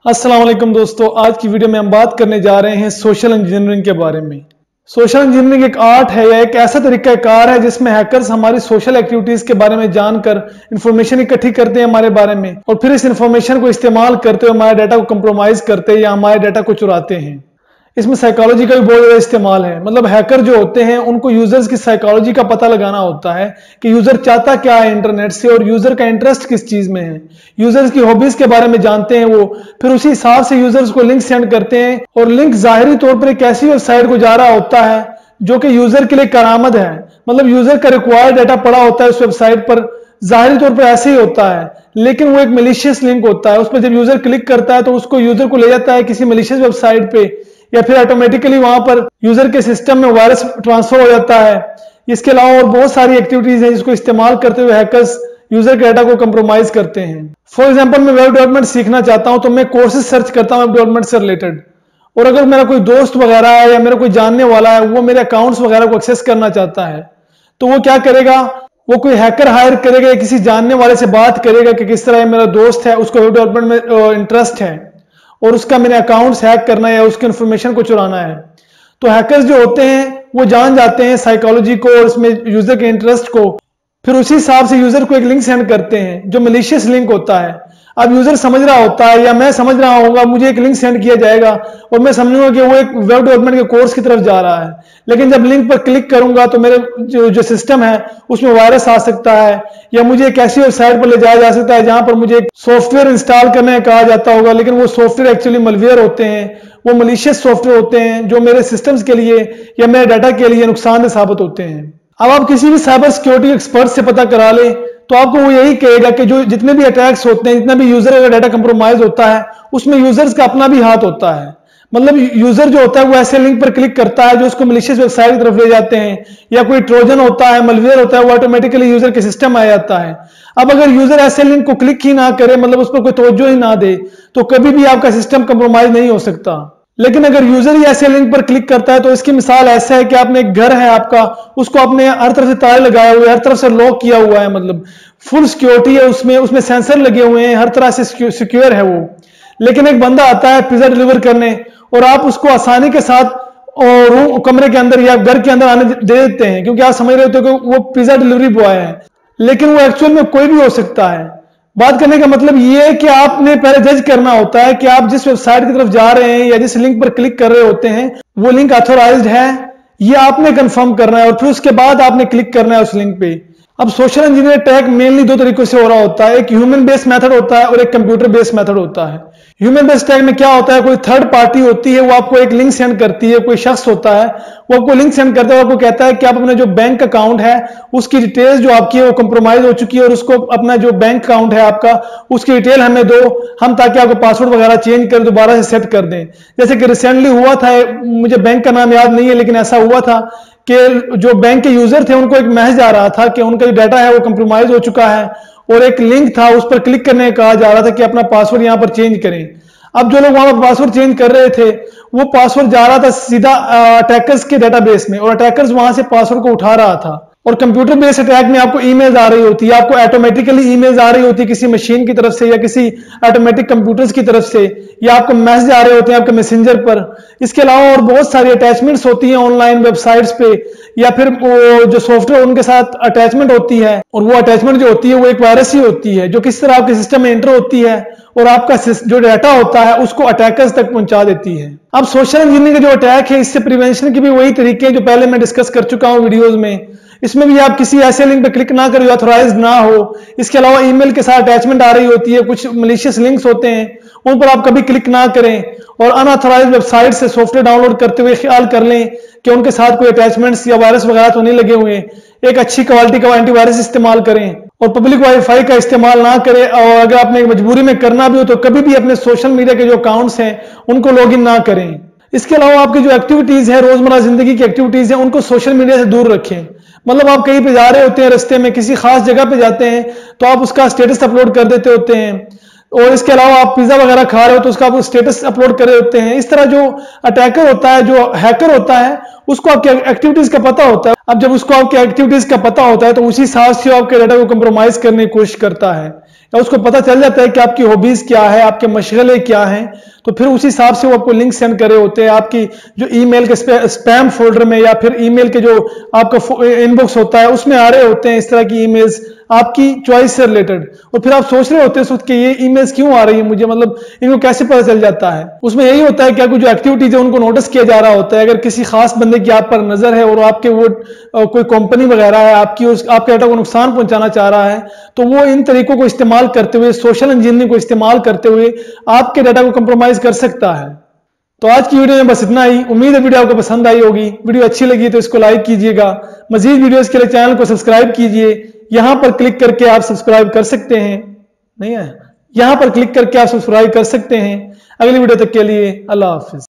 अस्सलाम वालेकुम दोस्तों, आज की वीडियो में हम बात करने जा रहे हैं सोशल इंजीनियरिंग के बारे में। सोशल इंजीनियरिंग एक आर्ट है या एक ऐसा तरीकाकार है जिसमें हैकर्स हमारी सोशल एक्टिविटीज के बारे में जानकर इंफॉर्मेशन इकट्ठी करते हैं हमारे बारे में और फिर इस इंफॉर्मेशन को इस्तेमाल करते हुए हमारे डाटा को कंप्रोमाइज करते हैं या हमारे डाटा को चुराते हैं। इसमें साइकोलॉजी का भी बहुत ज्यादा इस्तेमाल है। मतलब हैकर जो होते हैं उनको यूजर्स की साइकोलॉजी का पता लगाना होता है कि यूजर चाहता क्या है इंटरनेट से और यूजर का इंटरेस्ट किस चीज में है। यूजर्स की हॉबीज के बारे में जानते हैं वो, फिर उसी हिसाब से यूजर्स को लिंक सेंड करते हैं और लिंक जाहिरी तौर पर एक ऐसी वेबसाइट को जा रहा होता है जो कि यूजर के लिए करामद है। मतलब यूजर का रिक्वायर्ड डाटा पड़ा होता है उस वेबसाइट पर, जाहिरी तौर पर ऐसे ही होता है, लेकिन वो एक मलिशियस लिंक होता है। उस पर जब यूजर क्लिक करता है तो उसको यूजर को ले जाता है किसी मलिशियस वेबसाइट पे या फिर ऑटोमेटिकली वहां पर यूजर के सिस्टम में वायरस ट्रांसफर हो जाता है। इसके अलावा और बहुत सारी एक्टिविटीज हैं जिसको इस्तेमाल करते हुए हैकर्स यूजर के डाटा को कंप्रोमाइज करते हैं। फॉर एग्जांपल, मैं वेब डेवलपमेंट सीखना चाहता हूं तो मैं कोर्सेज सर्च करता हूं वेब डेवलपमेंट से रिलेटेड, और अगर मेरा कोई दोस्त वगैरह है या मेरा कोई जानने वाला है वो मेरे अकाउंट्स वगैरह को एक्सेस करना चाहता है तो वो क्या करेगा, वो कोई हैकर हायर करेगा या किसी जानने वाले से बात करेगा कि किस तरह मेरा दोस्त है, उसको वेब डेवलपमेंट में इंटरेस्ट है और उसका मेरे अकाउंट्स हैक करना है या उसकी इन्फॉर्मेशन को चुराना है। तो हैकर्स जो होते हैं वो जान जाते हैं साइकोलॉजी को और इसमें यूजर के इंटरेस्ट को, फिर उसी हिसाब से यूजर को एक लिंक सेंड करते हैं जो मलिशियस लिंक होता है। अब यूजर समझ रहा होता है या मैं समझ रहा होगा, मुझे एक लिंक सेंड किया जाएगा और मैं समझूंगा कि वो एक वेब डेवलपमेंट के कोर्स की तरफ जा रहा है, लेकिन जब लिंक पर क्लिक करूंगा तो मेरे जो सिस्टम है उसमें वायरस आ सकता है या मुझे एक ऐसी वेबसाइट पर ले जाया जा सकता है जहां पर मुझे एक सॉफ्टवेयर इंस्टॉल करने कहा जाता होगा, लेकिन वो सॉफ्टवेयर एक्चुअली मलवेयर होते हैं, वो मलिशियस सॉफ्टवेयर होते हैं जो मेरे सिस्टम्स के लिए या मेरे डाटा के लिए नुकसानदेह साबित होते हैं। अब आप किसी भी साइबर सिक्योरिटी एक्सपर्ट से पता करा ले तो आपको वो यही कहेगा कि जो जितने भी अटैक्स होते हैं, जितना भी यूजर का डाटा कंप्रोमाइज होता है उसमें यूजर्स का अपना भी हाथ होता है। मतलब यूजर जो होता है वो ऐसे लिंक पर क्लिक करता है जो उसको मलिशियस वेबसाइट की तरफ ले जाते हैं, या कोई ट्रोजन होता है, मलवेयर होता है, वो ऑटोमेटिकली यूजर के सिस्टम आ जाता है। अब अगर यूजर ऐसे लिंक को क्लिक ही ना करे, मतलब उस पर कोई तवज्जो ही ना दे, तो कभी भी आपका सिस्टम कंप्रोमाइज नहीं हो सकता। लेकिन अगर यूजर ही ऐसे लिंक पर क्लिक करता है तो इसकी मिसाल ऐसा है कि आपने एक घर है आपका, उसको आपने हर तरफ से ताले लगाए हुए, हर तरफ से लॉक किया हुआ है, मतलब फुल सिक्योरिटी है उसमें सेंसर लगे हुए हैं, हर तरह से सिक्योर है वो। लेकिन एक बंदा आता है पिज्जा डिलीवर करने और आप उसको आसानी के साथ रूम कमरे के अंदर या घर के अंदर आने दे देते हैं क्योंकि आप समझ रहे होते हो कि वो पिज्जा डिलीवरी बॉय है, लेकिन वो एक्चुअल में कोई भी हो सकता है। बात करने का मतलब ये है कि आपने पहले जज करना होता है कि आप जिस वेबसाइट की तरफ जा रहे हैं या जिस लिंक पर क्लिक कर रहे होते हैं वो लिंक ऑथोराइज्ड है, ये आपने कंफर्म करना है और फिर उसके बाद आपने क्लिक करना है उस लिंक पे। अब सोशल इंजीनियर अटैक मेनली दो तरीकों से हो रहा होता है, एक ह्यूमन बेस्ड मेथड होता है और एक कंप्यूटर बेस्ड मेथड होता है। ह्यूमन बेस्ड अटैक में क्या होता है, कोई थर्ड पार्टी होती है वो आपको एक लिंक सेंड करती है, कोई शख्स होता है वो आपको लिंक सेंड करता है, आपको कहता है कि आप अपना जो बैंक अकाउंट है उसकी डिटेल्स जो आपकी है वो कंप्रोमाइज हो चुकी है और उसको अपना जो बैंक अकाउंट है आपका उसकी डिटेल हमें दो, हम ताकि आपको पासवर्ड वगैरह चेंज कर दोबारा से सेट कर दें। जैसे कि रिसेंटली हुआ था, मुझे बैंक का नाम याद नहीं है लेकिन ऐसा हुआ था कि जो बैंक के यूजर थे उनको एक मैसेज आ रहा था कि उनका जो डाटा है वो कंप्रोमाइज हो चुका है और एक लिंक था उस पर क्लिक करने का कहा जा रहा था कि अपना पासवर्ड यहां पर चेंज करें। अब जो लोग वहां पर पासवर्ड चेंज कर रहे थे वो पासवर्ड जा रहा था सीधा अटैकर्स के डेटाबेस में और अटैकर्स वहां से पासवर्ड को उठा रहा था। और कंप्यूटर बेस्ड अटैक में आपको ईमेल्स आ रही होती है, आपको ऑटोमेटिकली ईमेल्स आ रही होती है किसी मशीन की तरफ से या किसी ऑटोमेटिक कंप्यूटर्स की तरफ से, या आपको मैसेज आ रहे होते हैं आपके मैसेंजर पर। इसके अलावा और बहुत सारी अटैचमेंट्स होती हैं ऑनलाइन वेबसाइट्स पे या फिर वो जो सॉफ्टवेयर उनके साथ अटैचमेंट होती है, और वो अटैचमेंट जो होती है वो एक वायरस ही होती है जो किस तरह आपके सिस्टम में एंटर होती है और आपका जो डाटा होता है उसको अटैकर्स तक पहुंचा देती है। अब सोशल इंजीनियरिंग का जो अटैक है इससे प्रिवेंशन के भी वही तरीके हैं जो पहले मैं डिस्कस कर चुका हूं वीडियोज में। इसमें भी आप किसी ऐसे लिंक पे क्लिक ना करें जो ऑथोराइज्ड ना हो। इसके अलावा ईमेल के साथ अटैचमेंट आ रही होती है, कुछ मलिशियस लिंक्स होते हैं उन पर आप कभी क्लिक ना करें और अनऑथोराइज्ड वेबसाइट से सॉफ्टवेयर डाउनलोड करते हुए ख्याल कर लें कि उनके साथ कोई अटैचमेंट्स या वायरस वगैरह तो नहीं लगे हुए। एक अच्छी क्वालिटी का एंटीवायरस इस्तेमाल करें और पब्लिक वाईफाई का इस्तेमाल ना करें, और अगर आपने मजबूरी में करना भी हो तो कभी भी अपने सोशल मीडिया के जो अकाउंट्स हैं उनको लॉग इन ना करें। इसके अलावा आपकी जो एक्टिविटीज है, रोजमर्रा जिंदगी की एक्टिविटीज हैं, उनको सोशल मीडिया से दूर रखें। मतलब आप कहीं पे जा रहे होते हैं, रास्ते में किसी खास जगह पे जाते हैं तो आप उसका स्टेटस अपलोड कर देते होते हैं, और इसके अलावा आप पिज्जा वगैरह खा रहे हो तो उसका आप स्टेटस अपलोड कर रहे होते हैं। इस तरह जो अटैकर होता है, जो हैकर होता है, उसको आपके एक्टिविटीज का पता होता है। अब जब उसको आपके एक्टिविटीज का पता होता है तो उसी हिसाब से आपके डाटा को कंप्रोमाइज करने की कोशिश करता है, या उसको पता चल जाता है कि आपकी हॉबीज क्या है, आपके मशगले क्या हैं, तो फिर उसी हिसाब से वो आपको लिंक सेंड कर रहे होते हैं आपकी जो ईमेल के स्पैम फोल्डर में, या फिर ईमेल के जो आपका इनबॉक्स होता है उसमें आ रहे होते हैं इस तरह की ईमेल्स आपकी चॉइस से रिलेटेड। और फिर आप सोच रहे होते हैं कि ये ईमेल्स क्यों आ रही है मुझे, मतलब इनको कैसे पता चल जाता है। उसमें यही होता है कि आपको जो एक्टिविटीज है उनको नोटिस किया जा रहा होता है। अगर किसी खास बंदे की आप पर नजर है और आपके वो कोई कंपनी वगैरह है आपके डाटा को नुकसान पहुंचाना चाह रहा है, तो वो इन तरीकों को इस्तेमाल करते हुए, सोशल इंजीनियरिंग को इस्तेमाल करते हुए आपके डाटा को कंप्रोमाइज कर सकता है। तो आज की वीडियो में बस इतना ही। उम्मीद है वीडियो आपको पसंद आई होगी। वीडियो अच्छी लगी तो इसको लाइक कीजिएगा। मजीद वीडियोस के लिए चैनल को सब्सक्राइब कीजिए। यहां पर क्लिक करके आप सब्सक्राइब कर सकते हैं, नहीं है, यहां पर क्लिक करके आप सब्सक्राइब कर सकते हैं। अगली वीडियो तक के लिए अल्लाह हाफिज।